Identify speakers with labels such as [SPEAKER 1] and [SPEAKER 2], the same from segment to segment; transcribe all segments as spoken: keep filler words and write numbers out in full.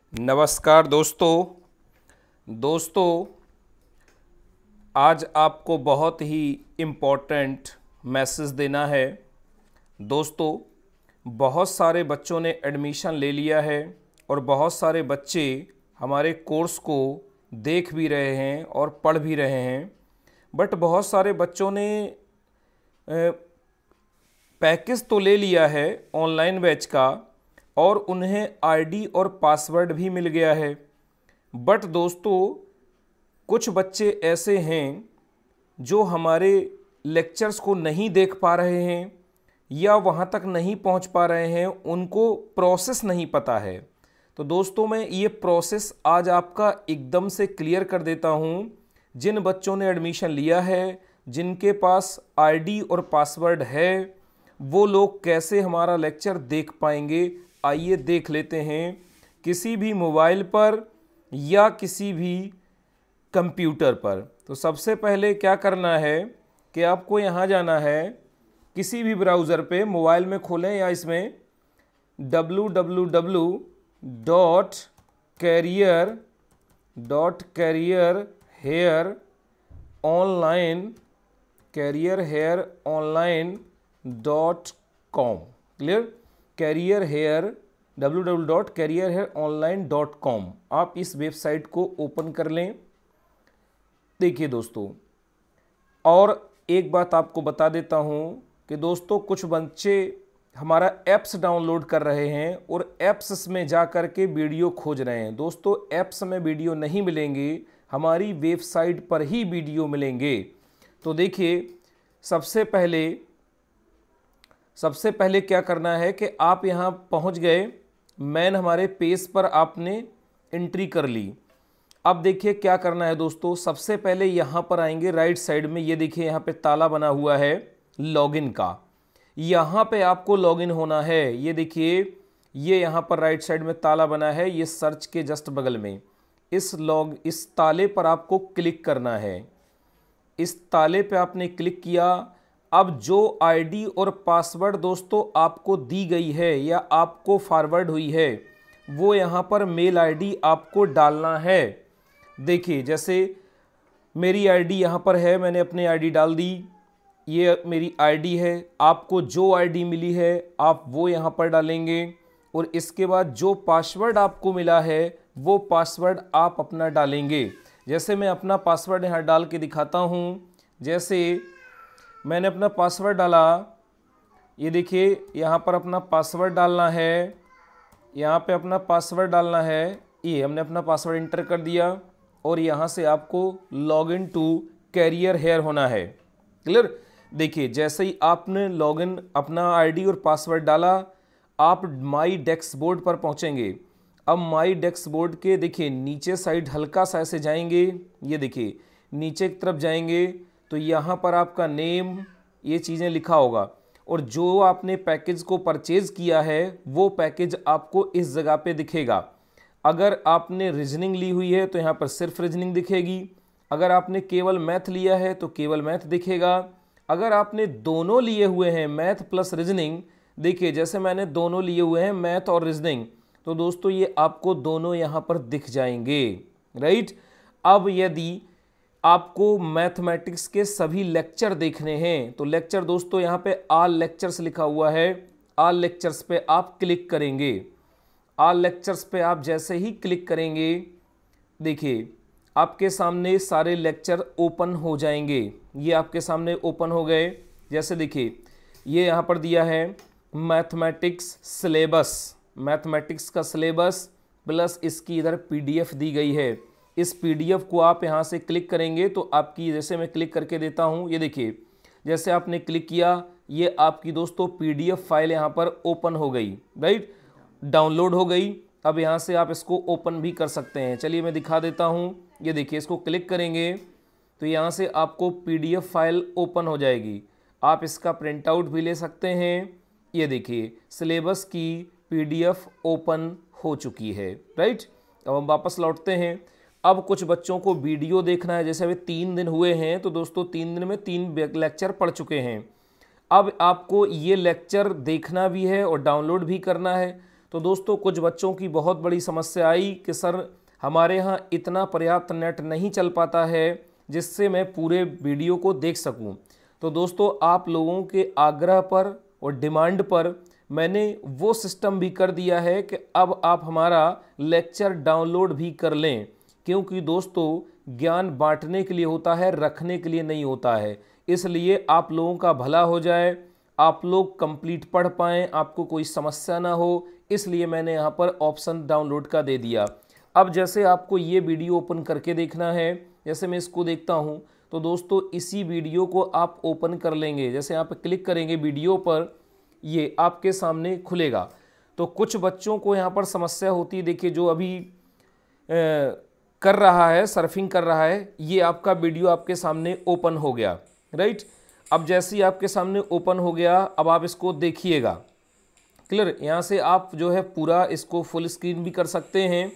[SPEAKER 1] नमस्कार दोस्तों दोस्तों आज आपको बहुत ही इम्पोर्टेंट मैसेज देना है। दोस्तों बहुत सारे बच्चों ने एडमिशन ले लिया है और बहुत सारे बच्चे हमारे कोर्स को देख भी रहे हैं और पढ़ भी रहे हैं, बट बहुत सारे बच्चों ने पैकेज तो ले लिया है ऑनलाइन बैच का और उन्हें आईडी और पासवर्ड भी मिल गया है। बट दोस्तों कुछ बच्चे ऐसे हैं जो हमारे लेक्चर्स को नहीं देख पा रहे हैं या वहाँ तक नहीं पहुँच पा रहे हैं, उनको प्रोसेस नहीं पता है। तो दोस्तों मैं ये प्रोसेस आज आपका एकदम से क्लियर कर देता हूँ। जिन बच्चों ने एडमिशन लिया है, जिनके पास आईडी और पासवर्ड है, वो लोग कैसे हमारा लेक्चर देख पाएंगे, आइए देख लेते हैं। किसी भी मोबाइल पर या किसी भी कंप्यूटर पर। तो सबसे पहले क्या करना है कि आपको यहाँ जाना है, किसी भी ब्राउज़र पे मोबाइल में खोलें या इसमें W W W dot career dot career here online career here online dot com. Clear? Career here W W W dot career here online dot com. आप इस वेबसाइट को ओपन कर लें। देखिए दोस्तों, और एक बात आपको बता देता हूं कि दोस्तों कुछ बच्चे हमारा ऐप्स डाउनलोड कर रहे हैं और ऐप्स में जा कर के वीडियो खोज रहे हैं। दोस्तों ऐप्स में वीडियो नहीं मिलेंगे, हमारी वेबसाइट पर ही वीडियो मिलेंगे। तो देखिए सबसे पहले सबसे पहले क्या करना है कि आप यहाँ पहुँच गए, मैन हमारे पेज पर आपने एंट्री कर ली। अब देखिए क्या करना है दोस्तों, सबसे पहले यहाँ पर आएंगे राइट साइड में, ये देखिए यहाँ पे ताला बना हुआ है लॉगिन का, यहाँ पे आपको लॉगिन होना है। ये देखिए ये यहाँ पर राइट साइड में ताला बना है, ये सर्च के जस्ट बगल में इस लॉग इस ताले पर आपको क्लिक करना है। इस ताले पे आपने क्लिक किया। अब जो आईडी और पासवर्ड दोस्तों आपको दी गई है या आपको फॉरवर्ड हुई है, वो यहाँ पर मेल आईडी आपको डालना है। देखिए जैसे मेरी आईडी यहाँ पर है, मैंने अपनी आईडी डाल दी, ये मेरी आईडी है। आपको जो आईडी मिली है आप वो यहाँ पर डालेंगे और इसके बाद जो पासवर्ड आपको मिला है वो पासवर्ड आप अपना डालेंगे। जैसे मैं अपना पासवर्ड यहाँ डाल के दिखाता हूँ। जैसे मैंने अपना पासवर्ड डाला, ये देखिए यहाँ पर अपना पासवर्ड डालना है, यहाँ पे अपना पासवर्ड डालना है। ये हमने अपना पासवर्ड इंटर कर दिया और यहाँ से आपको लॉगिन टू कैरियर हेयर होना है। क्लियर? देखिए जैसे ही आपने लॉगिन अपना आईडी और पासवर्ड डाला, आप माई डैशबोर्ड पर पहुँचेंगे। अब माई डैशबोर्ड के देखिए नीचे साइड हल्का सा ऐसे जाएंगे, ये देखिए नीचे की तरफ जाएंगे तो यहाँ पर आपका नेम, ये चीज़ें लिखा होगा और जो आपने पैकेज को परचेज़ किया है वो पैकेज आपको इस जगह पे दिखेगा। अगर आपने रीजनिंग ली हुई है तो यहाँ पर सिर्फ रीजनिंग दिखेगी। अगर आपने केवल मैथ लिया है तो केवल मैथ दिखेगा। अगर आपने दोनों लिए हुए हैं मैथ प्लस रीजनिंग, देखिए जैसे मैंने दोनों लिए हुए हैं मैथ और रीजनिंग, तो दोस्तों ये आपको दोनों यहाँ पर दिख जाएंगे। राइट? अब यदि आपको मैथमेटिक्स के सभी लेक्चर देखने हैं तो लेक्चर दोस्तों यहाँ पे ऑल लेक्चर्स लिखा हुआ है, ऑल लेक्चर्स पे आप क्लिक करेंगे। ऑल लेक्चर्स पे आप जैसे ही क्लिक करेंगे, देखिए आपके सामने सारे लेक्चर ओपन हो जाएंगे। ये आपके सामने ओपन हो गए। जैसे देखिए ये यहाँ पर दिया है मैथमेटिक्स सिलेबस, मैथमेटिक्स का सिलेबस प्लस इसकी इधर पीडीएफ दी गई है। इस पीडीएफ को आप यहाँ से क्लिक करेंगे तो आपकी, जैसे मैं क्लिक करके देता हूँ, ये देखिए जैसे आपने क्लिक किया ये आपकी दोस्तों पीडीएफ फाइल यहाँ पर ओपन हो गई। राइट? डाउनलोड हो गई। अब यहाँ से आप इसको ओपन भी कर सकते हैं। चलिए मैं दिखा देता हूँ। ये देखिए इसको क्लिक करेंगे तो यहाँ से आपको पीडीएफ फाइल ओपन हो जाएगी। आप इसका प्रिंट आउट भी ले सकते हैं। ये देखिए सिलेबस की पीडीएफ ओपन हो चुकी है। राइट? अब हम वापस लौटते हैं। अब कुछ बच्चों को वीडियो देखना है, जैसे अभी तीन दिन हुए हैं तो दोस्तों तीन दिन में तीन लेक्चर पढ़ चुके हैं। अब आपको ये लेक्चर देखना भी है और डाउनलोड भी करना है। तो दोस्तों कुछ बच्चों की बहुत बड़ी समस्या आई कि सर हमारे यहाँ इतना पर्याप्त नेट नहीं चल पाता है जिससे मैं पूरे वीडियो को देख सकूं। तो दोस्तों आप लोगों के आग्रह पर और डिमांड पर मैंने वो सिस्टम भी कर दिया है कि अब आप हमारा लेक्चर डाउनलोड भी कर लें, क्योंकि दोस्तों ज्ञान बांटने के लिए होता है, रखने के लिए नहीं होता है। इसलिए आप लोगों का भला हो जाए, आप लोग कंप्लीट पढ़ पाएँ, आपको कोई समस्या ना हो, इसलिए मैंने यहाँ पर ऑप्शन डाउनलोड का दे दिया। अब जैसे आपको ये वीडियो ओपन करके देखना है, जैसे मैं इसको देखता हूँ, तो दोस्तों इसी वीडियो को आप ओपन कर लेंगे। जैसे आप क्लिक करेंगे वीडियो पर, ये आपके सामने खुलेगा। तो कुछ बच्चों को यहाँ पर समस्या होती है, देखिए जो अभी ए, कर रहा है, सर्फिंग कर रहा है, ये आपका वीडियो आपके सामने ओपन हो गया, राइट। अब जैसे ही आपके सामने ओपन हो गया, अब आप इसको देखिएगा, क्लियर। यहाँ से आप जो है पूरा इसको फुल स्क्रीन भी कर सकते हैं।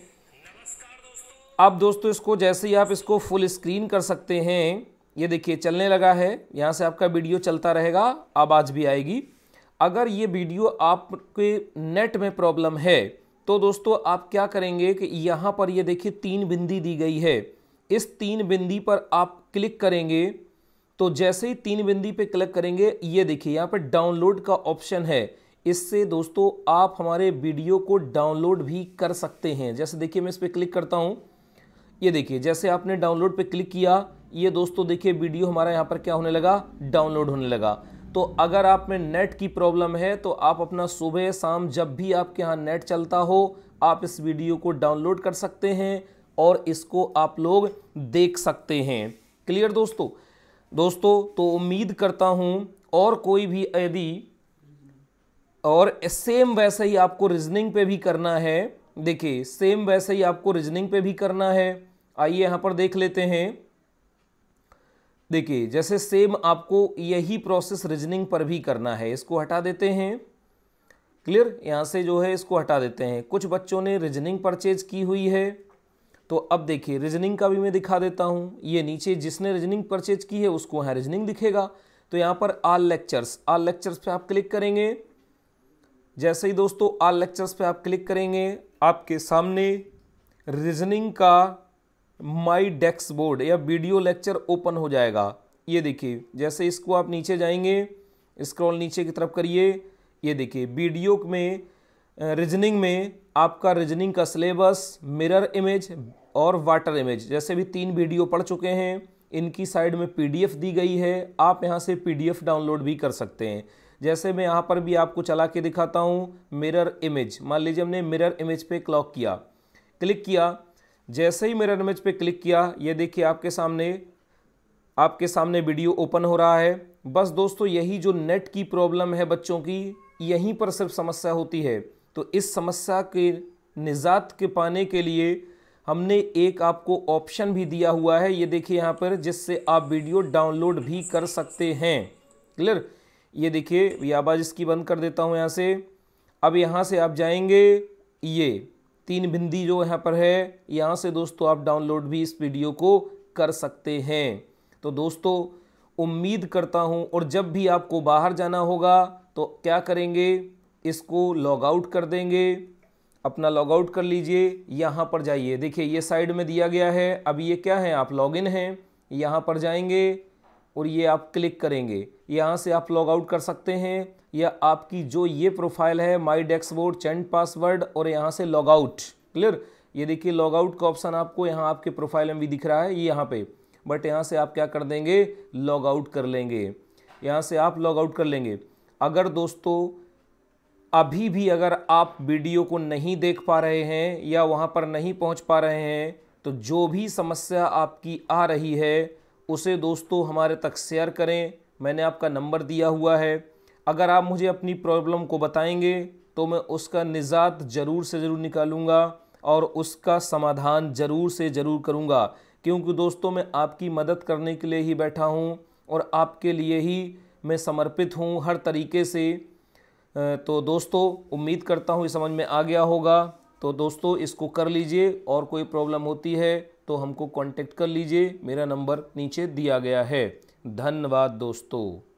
[SPEAKER 1] अब दोस्तों इसको जैसे ही आप इसको फुल स्क्रीन कर सकते हैं, ये देखिए चलने लगा है, यहाँ से आपका वीडियो चलता रहेगा, आवाज भी आएगी। अगर ये वीडियो आपके नेट में प्रॉब्लम है तो दोस्तों आप क्या करेंगे कि यहाँ पर ये देखिए तीन बिंदी दी गई है, इस तीन बिंदी पर आप क्लिक करेंगे। तो जैसे ही तीन बिंदी पे क्लिक करेंगे, ये देखिए यहाँ पर डाउनलोड का ऑप्शन है। इससे दोस्तों आप हमारे वीडियो को डाउनलोड भी कर सकते हैं। जैसे देखिए मैं इस पर क्लिक करता हूँ, ये देखिए जैसे आपने डाउनलोड पे क्लिक किया, ये दोस्तों देखिए वीडियो हमारा यहाँ पर क्या होने लगा, डाउनलोड होने लगा। तो अगर आप में नेट की प्रॉब्लम है तो आप अपना सुबह शाम जब भी आपके यहाँ नेट चलता हो, आप इस वीडियो को डाउनलोड कर सकते हैं और इसको आप लोग देख सकते हैं। क्लियर दोस्तों। दोस्तों तो उम्मीद करता हूँ और कोई भी यदि और सेम वैसे ही आपको रीजनिंग पे भी करना है, देखिए सेम वैसे ही आपको रीजनिंग पे भी करना है। आइए यहाँ पर देख लेते हैं। देखिए जैसे सेम आपको यही प्रोसेस रीजनिंग पर भी करना है। इसको हटा देते हैं, क्लियर। यहाँ से जो है इसको हटा देते हैं। कुछ बच्चों ने रीजनिंग परचेज की हुई है, तो अब देखिए रीजनिंग का भी मैं दिखा देता हूँ। ये नीचे जिसने रीजनिंग परचेज की है उसको यहाँ रीजनिंग दिखेगा। तो यहाँ पर ऑल लेक्चर्स, ऑल लेक्चर्स पे आप क्लिक करेंगे। जैसे ही दोस्तों ऑल लेक्चर्स पे आप क्लिक करेंगे, आपके सामने रीजनिंग का माई डेस्क बोर्ड या वीडियो लेक्चर ओपन हो जाएगा। ये देखिए जैसे इसको आप नीचे जाएंगे, स्क्रॉल नीचे की तरफ करिए, ये देखिए वीडियो में रीजनिंग में आपका रीजनिंग का सिलेबस, मिरर इमेज और वाटर इमेज, जैसे भी तीन वीडियो पढ़ चुके हैं, इनकी साइड में पीडीएफ दी गई है। आप यहाँ से पीडीएफ डाउनलोड भी कर सकते हैं। जैसे मैं यहाँ पर भी आपको चला के दिखाता हूँ। मिरर इमेज, मान लीजिए हमने मिरर इमेज पे क्लिक किया, क्लिक किया। जैसे ही मिरर इमेज पे क्लिक किया, ये देखिए आपके सामने आपके सामने वीडियो ओपन हो रहा है। बस दोस्तों यही जो नेट की प्रॉब्लम है बच्चों की, यहीं पर सिर्फ समस्या होती है। तो इस समस्या के निजात के पाने के लिए हमने एक आपको ऑप्शन भी दिया हुआ है, ये देखिए यहाँ पर, जिससे आप वीडियो डाउनलोड भी कर सकते हैं। क्लियर। ये देखिए ये आवाज़ इसकी बंद कर देता हूँ यहाँ से। अब यहाँ से आप जाएंगे, ये तीन बिंदी जो यहाँ पर है, यहाँ से दोस्तों आप डाउनलोड भी इस वीडियो को कर सकते हैं। तो दोस्तों उम्मीद करता हूँ, और जब भी आपको बाहर जाना होगा तो क्या करेंगे, इसको लॉग आउट कर देंगे, अपना लॉग आउट कर लीजिए। यहाँ पर जाइए, देखिए ये साइड में दिया गया है। अब ये क्या है, आप लॉगिन हैं, यहाँ पर जाएंगे और ये आप क्लिक करेंगे। यहाँ से आप लॉग आउट कर सकते हैं, या आपकी जो ये प्रोफाइल है my desk board, change password, और यहाँ से लॉग आउट। क्लियर। ये देखिए लॉग आउट का ऑप्शन आपको यहाँ आपके प्रोफाइल में भी दिख रहा है, ये यहाँ पे, बट यहाँ से आप क्या कर देंगे, लॉग आउट कर लेंगे। यहाँ से आप लॉग आउट कर लेंगे। अगर दोस्तों अभी भी अगर आप वीडियो को नहीं देख पा रहे हैं या वहाँ पर नहीं पहुँच पा रहे हैं, तो जो भी समस्या आपकी आ रही है उसे दोस्तों हमारे तक शेयर करें। मैंने आपका नंबर दिया हुआ है। अगर आप मुझे अपनी प्रॉब्लम को बताएंगे तो मैं उसका निजात ज़रूर से ज़रूर निकालूंगा और उसका समाधान ज़रूर से ज़रूर करूंगा, क्योंकि दोस्तों मैं आपकी मदद करने के लिए ही बैठा हूं और आपके लिए ही मैं समर्पित हूं हर तरीके से। तो दोस्तों उम्मीद करता हूं ये समझ में आ गया होगा। तो दोस्तों इसको कर लीजिए, और कोई प्रॉब्लम होती है तो हमको कांटेक्ट कर लीजिए। मेरा नंबर नीचे दिया गया है। धन्यवाद दोस्तों।